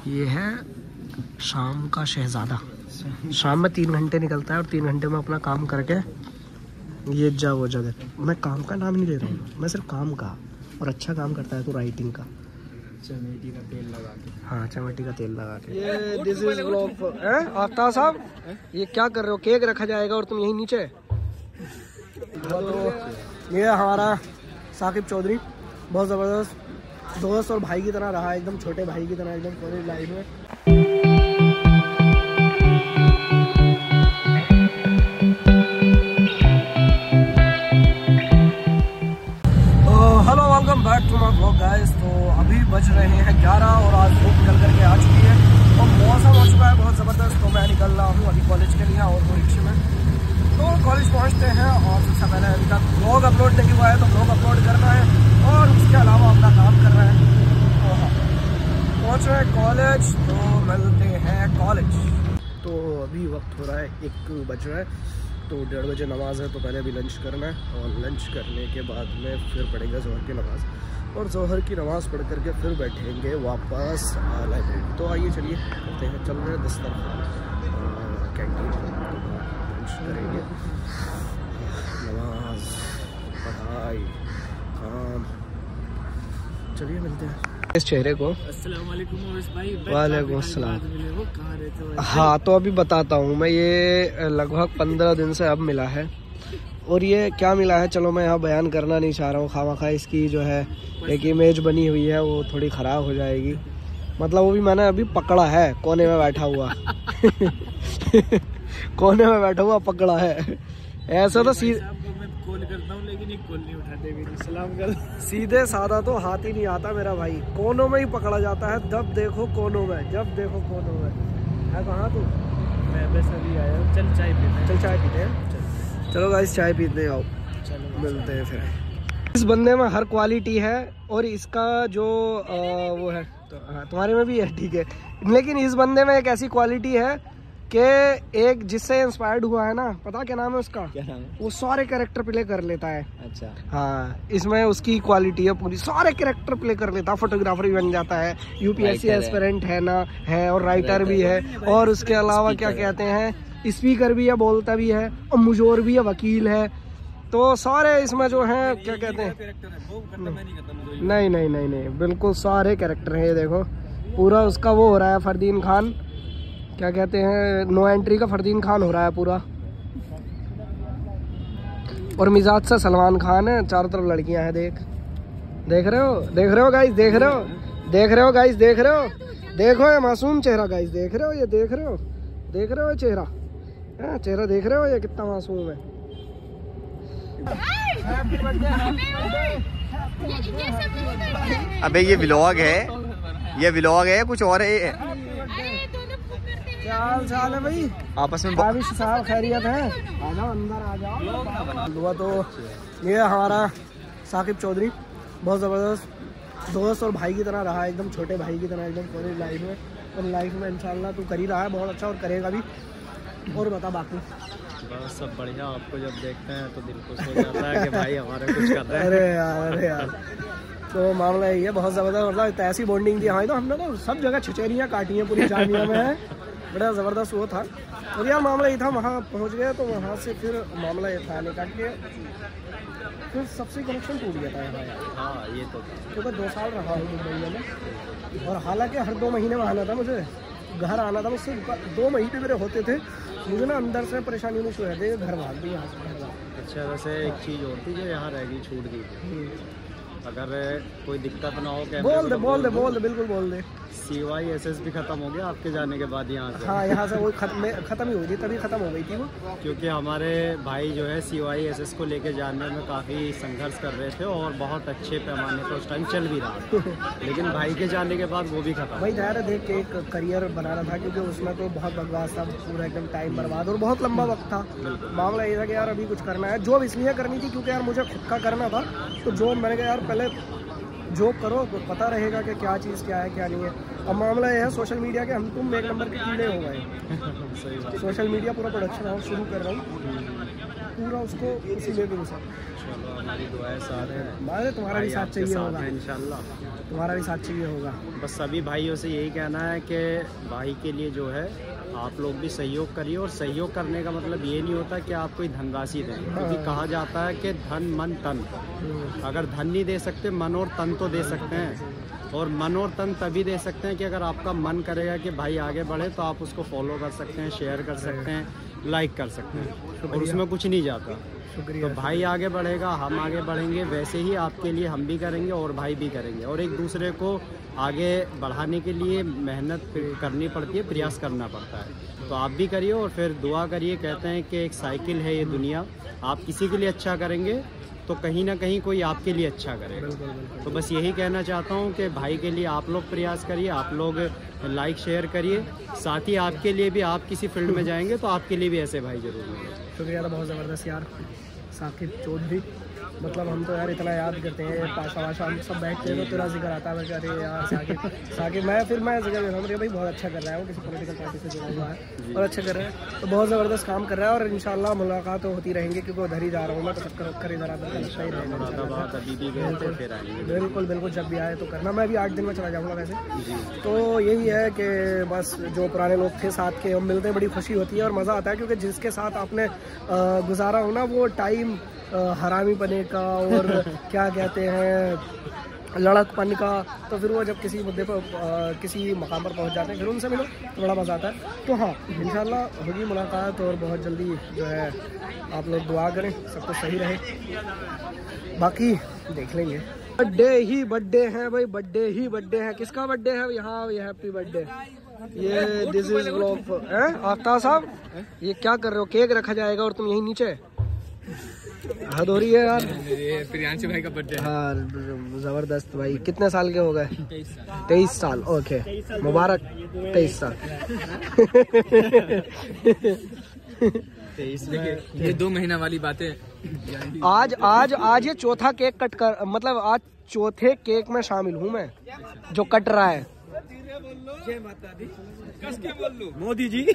ये है शाम का शहजादा। शाम में 3 घंटे निकलता है और 3 घंटे में अपना काम करके ये जा वो जगह। मैं काम का नाम नहीं ले रहा हूँ, मैं सिर्फ काम का। और अच्छा काम करता है तो राइटिंग का। चमेटी का तेल लगा के। हाँ, चमेटी का तेल लगा के। ये दिस इज व्लॉग। आफ्ताब साहब, ये क्या कर रहे हो? केक रखा जाएगा और तुम यहीं नीचे। तो ये हमारा साकिब चौधरी बहुत ज़बरदस्त दोस्त और भाई की तरह रहा, एकदम छोटे भाई की तरह एकदम कॉलेज लाइफ में। Hello, welcome back to my blog guys. तो अभी बज रहे हैं 11 और आज धूप निकल करके आ चुकी है और मौसम हो चुका है बहुत ज़बरदस्त। तो मैं निकल रहा हूँ अभी कॉलेज के लिए और वो रिक्शे में। तो कॉलेज पहुँचते हैं और सबसे पहले अभी तक ब्लॉग अपलोड नहीं हुआ है तो ब्लॉग अपलोड करना है और उसके अलावा अपना काम कर रहे हैं। तो हाँ, पहुँच रहे हैं कॉलेज, तो मिलते हैं कॉलेज। तो अभी वक्त हो रहा है 1 बज रहा है, तो 1:30 बजे नमाज़ है। तो पहले अभी लंच करना है और लंच करने के बाद में फिर पढ़ेंगे ज़ोहर की नमाज़ और ज़ोहर की नमाज़ पढ़ करके फिर बैठेंगे वापस लाइब्रेरी। तो आइए चलिए करते हैं, चल रहे हैं दस्तरखान कैंटीन, लंच करेंगे, नमाज, पढ़ाई, काम। चलिए मिलते हैं इस चेहरे को। अस्सलाम वालेकुम भाई। वालेकुम अस्सलाम। कहाँ रहते हो? हाँ, तो अभी बताता हूँ मैं। ये लगभग 15 दिन से अब मिला है और ये क्या मिला है, चलो मैं यहाँ बयान करना नहीं चाह रहा हूँ। खामखा इसकी जो है एक इमेज बनी हुई है वो थोड़ी ख़राब हो जाएगी। मतलब वो भी मैंने अभी पकड़ा है, कोने में बैठा हुआ कोने में बैठा हुआ पकड़ा है। ऐसा तो कॉल करता हूँ लेकिन कॉल नहीं उठाते, मेरी सलाम कर। सीधे साधा तो हाथ ही नहीं आता मेरा भाई, कोनों में ही पकड़ा जाता है। जब देखो कोनों में, जब देखो कोनों में। है कहाँ तू? मैं बस अभी आया हूँ। चल चाय पीते। चल चाय पीते हैं। चलो गाइस चाय पीते आओ, मिलते हैं फिर। इस बंदे में हर क्वालिटी है और इसका जो वो है तो हाँ, तुम्हारे में भी है, ठीक है। लेकिन इस बंदे में एक ऐसी क्वालिटी है कि एक जिससे इंस्पायर्ड हुआ है ना, पता क्या नाम है उसका? क्या नाम है? वो सारे कैरेक्टर प्ले कर लेता है। अच्छा। हाँ, इसमें उसकी क्वालिटी है पूरी, सारे कैरेक्टर प्ले कर लेता है। फोटोग्राफर भी बन जाता है, यूपीएससी एस्पिरेंट है ना, है और राइटर भी है और उसके अलावा क्या कहते हैं, स्पीकर भी है, बोलता भी है और मुजोर भी है, वकील है। तो सारे इसमें जो हैं क्या कहते हैं, नहीं नहीं नहीं नहीं, बिल्कुल सारे कैरेक्टर हैं। ये देखो पूरा उसका वो हो रहा है, फरदीन खान, क्या कहते हैं, नो एंट्री का फरदीन खान हो रहा है पूरा। और मिजाज से सलमान खान है, चारों तरफ लड़कियां हैं। देख रहे हो, देख रहे हो गाइस, देख रहे हो, देख रहे हो गाइस, देख रहे हो, देखो ये मासूम चेहरा गाइस, देख रहे हो, ये देख रहे हो, देख रहे हो ये चेहरा, चेहरा देख रहे हो ये कितना मासूम है। अबे ये व्लॉग है, ये व्लॉग है, कुछ और है। क्या हाल चाल है भाई? आपस में साहब खैरियत है? आ जाओ अंदर, आ जाओ। तो ये हमारा साकिब चौधरी बहुत ज़बरदस्त दोस्त और भाई की तरह रहा, एकदम छोटे भाई की तरह एकदम कॉलेज लाइफ में। और लाइफ में इंशाल्लाह तू कर ही रहा है बहुत अच्छा और करेगा भी। और बता बाकी। बस सब बढ़िया। आपको जब देखते हैं तो दिल खुश हो जाता है कि भाई हमारे कुछ कर रहे हैं। अरे यार तो मामला यही है, बहुत ज़बरदस्त। मतलब ऐसी बॉन्डिंग थी हमारी, तो हमने तो सब जगह छिचेरियाँ काटी हैं पूरी जामिया में है। बड़ा ज़बरदस्त वो था। और यार मामला ये था, वहाँ पहुँच गए तो वहाँ से फिर मामला ये था निकाल के फिर सबसे कनेक्शन टूट गया था यहाँ। हाँ ये तो क्योंकि 2 साल रहा हूँ मुंबई में और हालांकि हर 2 महीने में आना था मुझे, घर आना था मुझसे। 2 महीने मेरे होते थे, मुझे ना अंदर से परेशानी नहीं शुरू रहती, घर भाग गई यहाँ से, घर भाग। अच्छा, वैसे एक चीज़ और थी जो यहाँ रहेगी, छूट गई। अगर कोई दिक्कत ना हो, बोल दे बिल्कुल बोल दे। CYSS भी खत्म हो गया आपके जाने के बाद यहाँ से? हाँ, यहाँ से वो खत्म ही हुई थी, तभी खत्म हो गई थी वो। क्योंकि हमारे भाई जो है CYSS को लेके जानने में काफ़ी संघर्ष कर रहे थे और बहुत अच्छे पैमाने पर उस टाइम चल भी रहा था। लेकिन भाई के जाने के बाद वो भी खत्म। भाई ज़ाहिर है, देख के एक करियर बनाना था, क्योंकि उसमें तो बहुत बकवास था, पूरा एकदम टाइम बर्बाद और बहुत लंबा वक्त था। मामला ये था कि यार अभी कुछ करना है। जॉब इसलिए करनी थी क्योंकि यार मुझे खुद का करना था। तो जॉब मैंने कहा यार पहले जॉब करो तो पता रहेगा कि क्या चीज़ क्या है क्या नहीं है। अब मामला ये है सोशल मीडिया के, हम तुम 1 नंबर के कीड़े हो गए। सोशल मीडिया पूरा प्रोडक्शन हाउस शुरू कर रहा हूँ पूरा उसको उसी में भी घुसा। चलो हमारी दुआएं साथ हैं, भाई तुम्हारा भी साथ चाहिए होगा, इंशाल्लाह तुम्हारा भी साथ चाहिए होगा। बस सभी भाइयों से यही कहना है कि भाई के लिए जो है आप लोग भी सहयोग करिए। और सहयोग करने का मतलब ये नहीं होता कि आप कोई धनराशि दें, क्योंकि कहा जाता है कि धन मन तन, अगर धन नहीं दे सकते मन और तन तो दे सकते हैं। और मन और तन तभी दे सकते हैं कि अगर आपका मन करेगा कि भाई आगे बढ़े तो आप उसको फॉलो कर सकते हैं, शेयर कर सकते हैं, लाइक कर सकते हैं, और उसमें कुछ नहीं जाता। तो भाई आगे बढ़ेगा, हम आगे बढ़ेंगे, वैसे ही आपके लिए हम भी करेंगे और भाई भी करेंगे। और एक दूसरे को आगे बढ़ाने के लिए मेहनत करनी पड़ती है, प्रयास करना पड़ता है। तो आप भी करिए और फिर दुआ करिए। कहते हैं कि एक साइकिल है ये दुनिया, आप किसी के लिए अच्छा करेंगे तो कहीं ना कहीं कोई आपके लिए अच्छा करेगा। तो बस यही कहना चाहता हूँ कि भाई के लिए आप लोग प्रयास करिए, आप लोग लाइक शेयर करिए। साथ ही आपके लिए भी, आप किसी फील्ड में जाएंगे तो आपके लिए भी ऐसे भाई जरूर होंगे। शुक्रिया, तो बहुत ज़बरदस्त यार साकिब चौधरी। मतलब हम तो यार इतना याद करते हैं, पाशा वाशा हम सब बैठते हैं तो तेरा जिक्र आता है। मैं कह रही यार साकिब मैं जिक्र देता हूँ भाई बहुत अच्छा कर रहा है, वो किसी पॉलिटिकल पार्टी से जुड़ा हुआ है और अच्छा कर रहा है, तो बहुत ज़बरदस्त काम कर रहा है। और इंशाल्लाह मुलाकात तो होती रहेंगी, क्योंकि उधर ही जा रहा हूँ मैं, तो चक्कर इधर आता है, लगता ही रहेगा। बिल्कुल बिल्कुल, जब भी आए तो करना। मैं भी 8 दिन में चला जाऊँगा वैसे। तो यही है कि बस जो पुराने लोग थे साथ के, हम मिलते हैं, बड़ी खुशी होती है और मज़ा आता है, क्योंकि जिसके साथ आपने गुजारा हो ना वो टाइम हरामी पने का और क्या कहते हैं लड़कपन का, तो फिर वो जब किसी मुद्दे पर किसी मकाम पर पहुंच जाते हैं फिर उनसे मिलो तो बड़ा मज़ा आता है। तो हाँ, इंशाल्लाह होगी मुलाकात और बहुत जल्दी जो है आप लोग दुआ करें सब कुछ सही रहे, बाकी देख लेंगे। बर्थडे है भाई, बर्थडे ही बर्थडे है। किसका बर्थडे है यहाँ? ये हैप्पी बर्थडे, ये दिस इज व्लॉग है। आफ्ताब साहब ये क्या कर रहे हो? केक रखा जाएगा और तुम यहीं नीचे, हद हो रही है यार। प्रियांशु भाई का बर्थडे। हाँ जबरदस्त भाई। कितने साल के हो गए? 23 साल। ओके मुबारक 23 साल। 23 ये 2 महीना वाली बातें। आज ये चौथा केक कट कर, मतलब आज चौथे केक में शामिल हूँ मैं जो कट रहा है। जय माता दी। मोदी जी।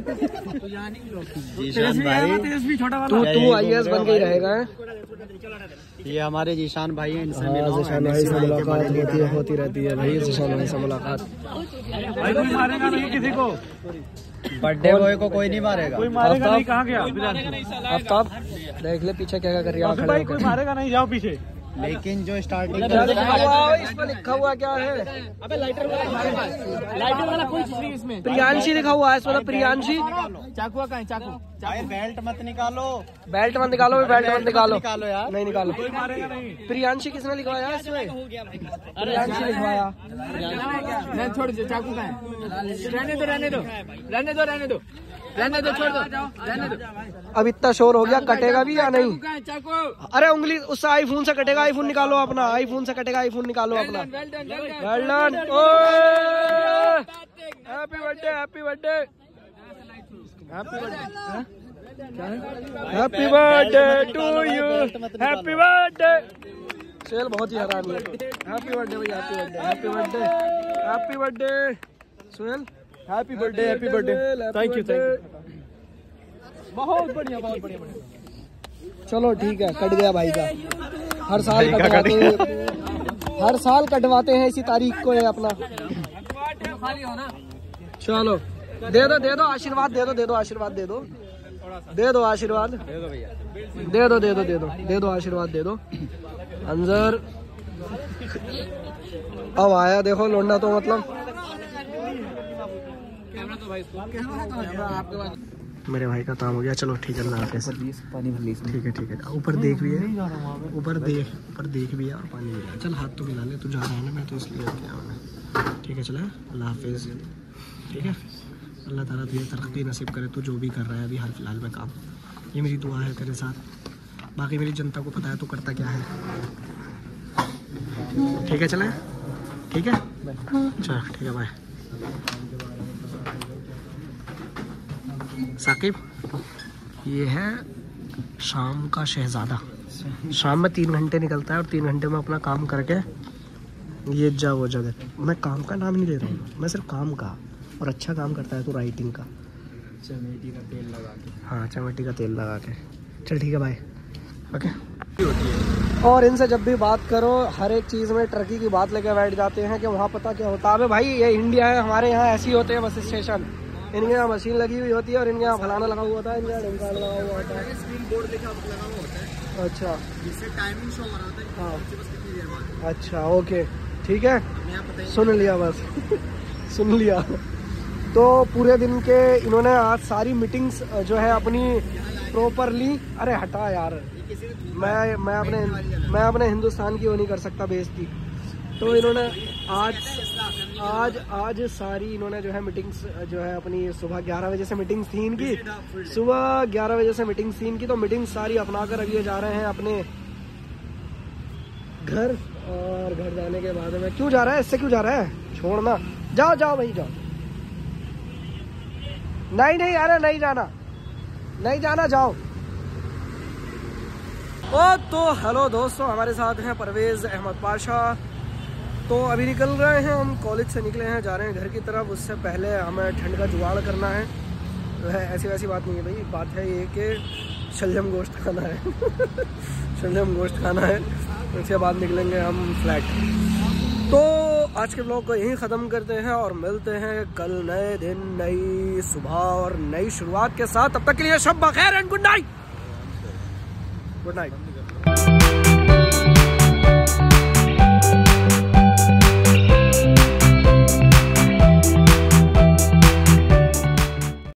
जीशान भाई तू IAS बन गई रहेगा। ये हमारे जीशान भाई हैं, इनसे जीशान भाई से मुलाकात होती रहती है भाई। जीशान भाई से मुलाकात। भाई कोई मारेगा नहीं किसी को, बर्थडे बॉय को कोई नहीं मारेगा। कोई मारेगा नहीं। कहाँ गया आफ्ताब? देख ले पीछे क्या कर रही है। भाई कोई मारेगा नहीं, जाओ पीछे। लेकिन जो स्टार्टिंग इसमें लिखा हुआ क्या है? अबे लाइटर वाला कोई चीज नहीं इसमें। प्रियांशी लिखा हुआ है इसमें, प्रियांशी। चाकू कहाँ है? चाकू बेल्ट मत निकालो, बेल्ट मत निकालो, बेल्ट मत निकालो यार, नहीं निकालो। कोई मारेगा नहीं। प्रियांशी किसने लिखवाया इसमें? प्रियांशी लिखवाया। नहीं छोड़ दो, चाकू कहाँ है? रहने दो, छोड़ दो, रहने दो। अब इतना शोर हो गया, कटेगा भी या नहीं? चाकू। अरे उंगली उससे आईफोन से कटेगा, आईफोन निकालो अपना, आईफोन से कटेगा, आईफोन निकालो अपना। Well done. Happy birthday, happy birthday, happy birthday, happy birthday to you, happy birthday. सेल बहुत ही हरामी है। हैप्पी बर्थडे भाई, happy birthday, happy birthday, happy birthday Suhel, happy birthday, happy birthday. Thank you. बहुत बढ़िया। चलो ठीक है, कट गया भाई का। हर साल कटवाते हैं इसी तारीख को ये अपना। चलो दे दो आशीर्वाद, दे दो आशीर्वाद, दे दो आशीर्वाद, दे दो आशीर्वाद, दे दो। अंजर अब आया, देखो लोंडा तो मतलब मेरे भाई का काम हो गया। चलो ठीक है, अल्लाह हाफिज़। ठीक है, ऊपर देख भी है, ऊपर देख भी है और पानी भी है। चल हाथ तो मिला ले, तू जा रहा है ना, मैं तो इसलिए क्या होना। ठीक है चला, अल्लाह हाफिज़। ठीक है, अल्लाह ताला तुझे तरक्की नसीब करे, तू जो भी कर रहा है अभी हाल फिलहाल में काम। ये मेरी दुआ है तेरे साथ। बाकी मेरी जनता को पता है तू करता क्या है। ठीक है चला, ठीक है चल, ठीक है बाय। साकिब ये है शाम का शहजादा। शाम में 3 घंटे निकलता है और 3 घंटे में अपना काम करके ये जा वो जगह। मैं काम का नाम नहीं ले रहा हूँ, मैं सिर्फ काम का। और अच्छा काम करता है तो राइटिंग का, चमेटी का तेल लगा के। हाँ चमेटी का तेल लगा के चल ठीक है भाई, ओके। और इनसे जब भी बात करो हर एक चीज़ में टर्की की बात लेके बैठ जाते हैं कि वहाँ पता क्या होता है। अबे भाई ये इंडिया है, हमारे यहाँ ऐसे ही होते हैं बस स्टेशन। इनके यहाँ मशीन लगी हुई होती है और इनके यहाँ फलाना लगा हुआ होता है, इनके यहाँ ढिमका लगा हुआ होता है, स्क्रीन बोर्ड लगा हुआ होता है। अच्छा, जिससे टाइमिंग शो हो रहा होता है। हाँ अच्छा ओके ठीक है, सुन लिया बस सुन लिया। तो पूरे दिन के इन्होंने आज सारी मीटिंग्स जो है अपनी प्रॉपरली, अरे हटा यार, मैं अपने हिंदुस्तान की वो नहीं कर सकता बेइज्जती। तो इन्होंने आज सारी इन्होंने जो है मीटिंग्स जो है अपनी सुबह 11 बजे से मीटिंग्स थी इनकी, सुबह 11 बजे से मीटिंग्स थी इनकी। तो मीटिंग सारी अपना कर अभी जा रहे हैं अपने घर। और घर जाने के बाद में क्यों जा रहा है, इससे क्यों जा रहा है, छोड़ना, जाओ जाओ भाई जाओ। नहीं अरे नहीं जाना जाओ। तो हेलो दोस्तों, हमारे साथ हैं परवेज़ अहमद पाशा। तो अभी निकल रहे हैं हम, कॉलेज से निकले हैं, जा रहे हैं घर की तरफ। उससे पहले हमें ठंड का जुगाड़ करना है। तो है ऐसी वैसी बात नहीं है भाई, बात है ये कि शलजम गोश्त खाना है शलजम गोश्त खाना है। उसके बाद निकलेंगे हम फ्लैट। तो आज के ब्लॉग को यहीं ख़त्म करते हैं और मिलते हैं कल नए दिन, नई सुबह और नई शुरुआत के साथ। तब तक के लिए शब बखैर एंड गुड नाइट।